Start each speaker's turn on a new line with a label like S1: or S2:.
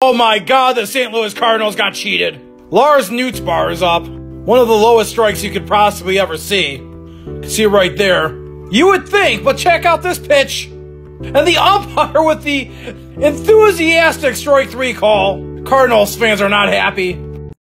S1: Oh my God, the St. Louis Cardinals got cheated. Lars Nutzbar is up. One of the lowest strikes you could possibly ever see. See it right there. You would think, but check out this pitch. And the umpire with the enthusiastic strike 3 call. Cardinals fans are not happy.